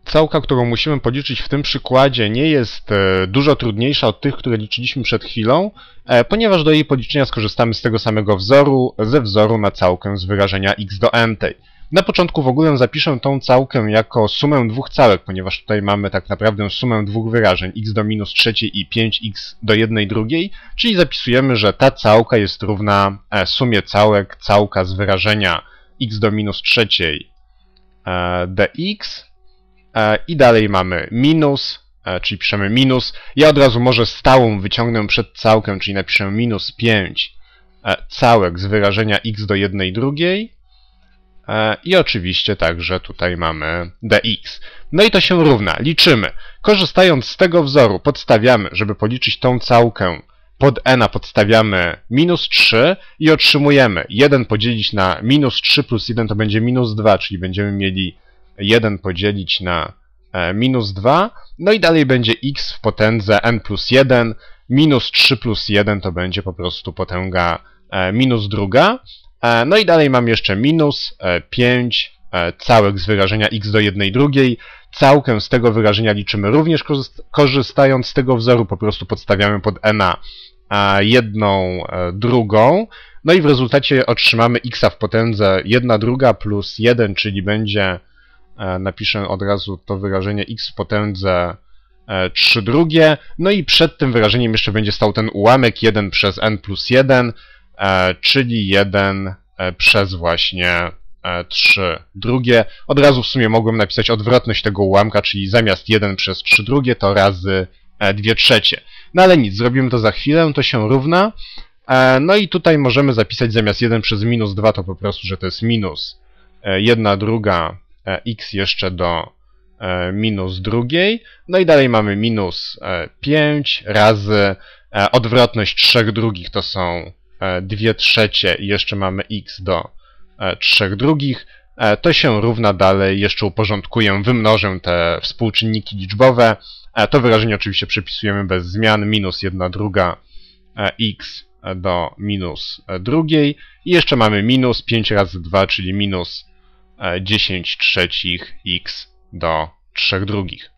Całka, którą musimy policzyć w tym przykładzie, nie jest dużo trudniejsza od tych, które liczyliśmy przed chwilą, ponieważ do jej policzenia skorzystamy z tego samego wzoru, ze wzoru na całkę z wyrażenia x do n. Na początku w ogóle zapiszę tą całkę jako sumę dwóch całek, ponieważ tutaj mamy tak naprawdę sumę dwóch wyrażeń, x do minus trzeciej i 5x do 1/2, czyli zapisujemy, że ta całka jest równa sumie całek całka z wyrażenia x do minus trzeciej dx. I dalej mamy minus, czyli piszemy minus. Ja od razu może stałą wyciągnę przed całkę, czyli napiszę minus 5 całek z wyrażenia x do 1/2. I oczywiście także tutaj mamy dx. No i to się równa. Liczymy. Korzystając z tego wzoru podstawiamy, żeby policzyć tą całkę, pod n podstawiamy minus 3 i otrzymujemy 1 podzielić na minus 3 plus 1 to będzie minus 2, czyli będziemy mieli 1 podzielić na minus 2, no i dalej będzie x w potędze n plus 1, minus 3 plus 1 to będzie po prostu potęga minus druga, no i dalej mam jeszcze minus 5 całek z wyrażenia x do 1/2, całkę z tego wyrażenia liczymy również korzystając z tego wzoru, po prostu podstawiamy pod n 1/2, no i w rezultacie otrzymamy x w potędze 1/2 plus 1, czyli będzie, napiszę od razu to wyrażenie x w potędze 3/2, no i przed tym wyrażeniem jeszcze będzie stał ten ułamek 1 przez n plus 1, czyli 1 przez właśnie 3/2. Od razu w sumie mogłem napisać odwrotność tego ułamka, czyli zamiast 1 przez 3/2 to razy 2/3. No ale nic, zrobimy to za chwilę, to się równa. No i tutaj możemy zapisać zamiast 1 przez minus 2 to po prostu, że to jest minus 1/2 x jeszcze do minus drugiej. No i dalej mamy minus 5 razy odwrotność 3/2 to są 2/3 i jeszcze mamy x do 3/2. To się równa dalej, jeszcze uporządkuję, wymnożę te współczynniki liczbowe. To wyrażenie oczywiście przepisujemy bez zmian, minus 1/2 x do minus drugiej i jeszcze mamy minus 5 razy 2, czyli minus 10/3 x do 3/2.